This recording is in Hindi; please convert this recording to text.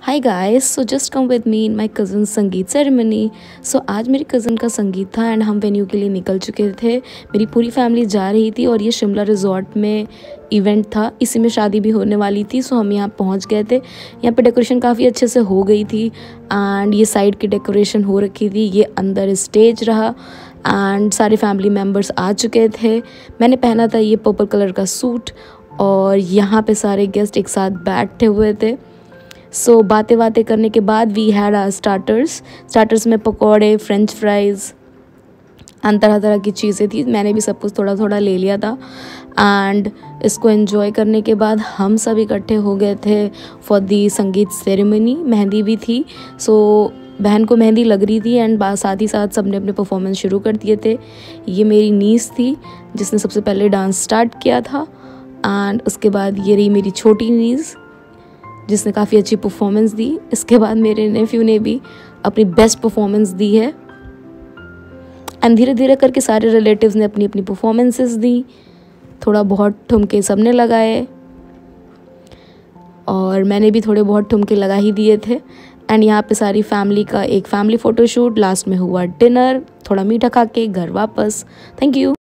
Hi guys, so just come with me in my cousin sangeet ceremony. So आज मेरी कज़न का संगीत था एंड हम वेन्यू के लिए निकल चुके थे। मेरी पूरी फैमिली जा रही थी और ये शिमला रिजॉर्ट में इवेंट था, इसी में शादी भी होने वाली थी। सो हम यहाँ पहुँच गए थे। यहाँ पे डेकोरेशन काफ़ी अच्छे से हो गई थी एंड ये साइड की डेकोरेशन हो रखी थी, ये अंदर स्टेज रहा एंड सारे फैमिली मेम्बर्स आ चुके थे। मैंने पहना था ये पर्पल कलर का सूट और यहाँ पे सारे गेस्ट एक साथ बैठे हुए थे। सो बातें करने के बाद वी हैड आवर स्टार्टर्स में पकौड़े, फ्रेंच फ्राइज़ एंड तरह तरह की चीज़ें थी। मैंने भी सब कुछ थोड़ा थोड़ा ले लिया था एंड इसको एंजॉय करने के बाद हम सब इकट्ठे हो गए थे फॉर दी संगीत सेरेमनी। मेहंदी भी थी, सो बहन को मेहंदी लग रही थी एंड साथ ही साथ सबने अपने परफॉर्मेंस शुरू कर दिए थे। ये मेरी नीस थी जिसने सबसे पहले डांस स्टार्ट किया था एंड उसके बाद ये रही मेरी छोटी नीस जिसने काफ़ी अच्छी परफॉर्मेंस दी। इसके बाद मेरे नेफ्यू ने भी अपनी बेस्ट परफॉर्मेंस दी है एंड धीरे धीरे करके सारे रिलेटिव्स ने अपनी अपनी परफॉर्मेंसेस दी। थोड़ा बहुत ठुमके सबने लगाए और मैंने भी थोड़े बहुत ठुमके लगा ही दिए थे एंड यहाँ पे सारी फैमिली का एक फैमिली फ़ोटोशूट, लास्ट में हुआ डिनर, थोड़ा मीठा खा के घर वापस। Thank you.